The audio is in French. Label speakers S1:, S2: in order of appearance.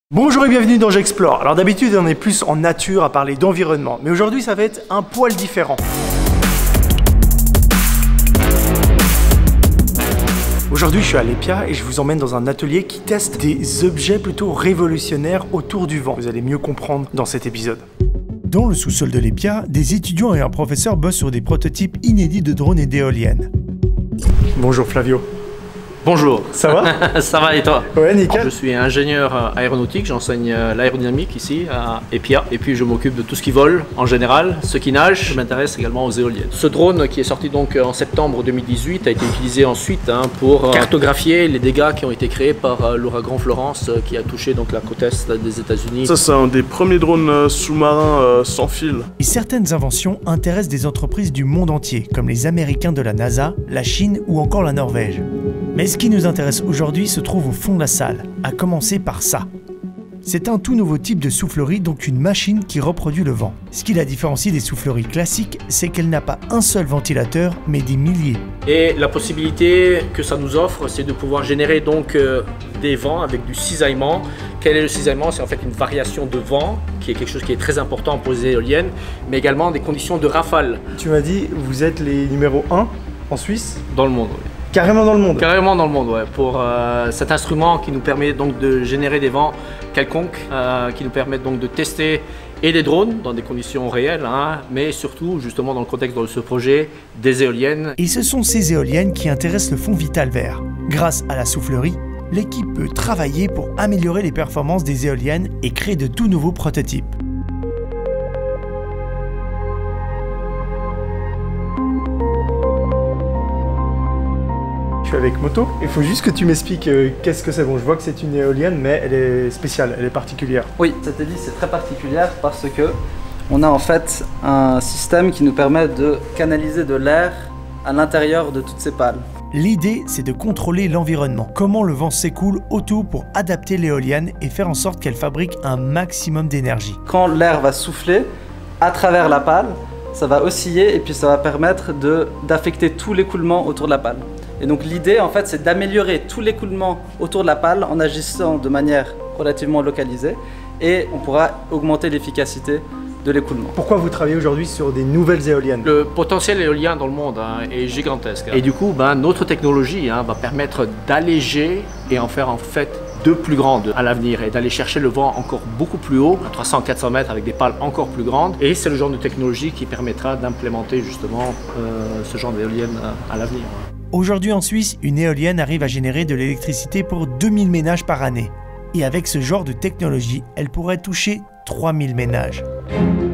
S1: Bonjour et bienvenue dans J'Explore. Alors d'habitude on est plus en nature à parler d'environnement, mais aujourd'hui ça va être un poil différent. Aujourd'hui je suis à l'EPIA et je vous emmène dans un atelier qui teste des objets plutôt révolutionnaires autour du vent. Vous allez mieux comprendre dans cet épisode. Dans le sous-sol de l'EPIA, des étudiants et un professeur bossent sur des prototypes inédits de drones et d'éoliennes. Bonjour Flavio.
S2: Bonjour.
S1: Ça va?
S2: Ça va et toi?
S1: Ouais, nickel.
S2: Je suis ingénieur aéronautique, j'enseigne l'aérodynamique ici à EPIA et puis je m'occupe de tout ce qui vole en général, ce qui nage. Je m'intéresse également aux éoliennes. Ce drone qui est sorti donc en septembre 2018 a été utilisé ensuite pour cartographier les dégâts qui ont été créés par l'ouragan Florence qui a touché donc la côte est des États-Unis.
S3: Ça c'est un des premiers drones sous-marins sans fil.
S1: Et certaines inventions intéressent des entreprises du monde entier, comme les Américains de la NASA, la Chine ou encore la Norvège. Mais ce qui nous intéresse aujourd'hui se trouve au fond de la salle, à commencer par ça. C'est un tout nouveau type de soufflerie, donc une machine qui reproduit le vent. Ce qui la différencie des souffleries classiques, c'est qu'elle n'a pas un seul ventilateur, mais des milliers.
S2: Et la possibilité que ça nous offre, c'est de pouvoir générer donc des vents avec du cisaillement. Quel est le cisaillement? C'est en fait une variation de vent, qui est quelque chose qui est très important pour les éoliennes, mais également des conditions de rafale.
S1: Tu m'as dit, vous êtes les numéro 1 en Suisse?
S2: Dans le monde, oui.
S1: Carrément dans le monde?
S2: Carrément dans le monde, ouais. Pour cet instrument qui nous permet donc de générer des vents quelconques, qui nous permettent donc de tester et des drones dans des conditions réelles, mais surtout justement dans le contexte de ce projet des éoliennes.
S1: Et ce sont ces éoliennes qui intéressent le Fonds Vital Vert. Grâce à la soufflerie, l'équipe peut travailler pour améliorer les performances des éoliennes et créer de tout nouveaux prototypes. Je suis avec Moto. Il faut juste que tu m'expliques qu'est-ce que c'est. Bon, je vois que c'est une éolienne, mais elle est spéciale, elle est particulière.
S4: Oui, cette hélice est très particulière parce que on a en fait un système qui nous permet de canaliser de l'air à l'intérieur de toutes ces pales.
S1: L'idée, c'est de contrôler l'environnement. Comment le vent s'écoule autour pour adapter l'éolienne et faire en sorte qu'elle fabrique un maximum d'énergie.
S4: Quand l'air va souffler à travers la pale, ça va osciller et puis ça va permettre d'affecter tout l'écoulement autour de la pale. Et donc l'idée en fait c'est d'améliorer tout l'écoulement autour de la pale en agissant de manière relativement localisée et on pourra augmenter l'efficacité de l'écoulement.
S1: Pourquoi vous travaillez aujourd'hui sur des nouvelles éoliennes?
S2: Le potentiel éolien dans le monde est gigantesque. Et du coup, notre technologie va permettre d'alléger et en faire en fait de plus grandes à l'avenir et d'aller chercher le vent encore beaucoup plus haut, à 300-400 mètres avec des pales encore plus grandes. Et c'est le genre de technologie qui permettra d'implémenter justement ce genre d'éoliennes à l'avenir.
S1: Aujourd'hui en Suisse, une éolienne arrive à générer de l'électricité pour 2000 ménages par année. Et avec ce genre de technologie, elle pourrait toucher 3000 ménages.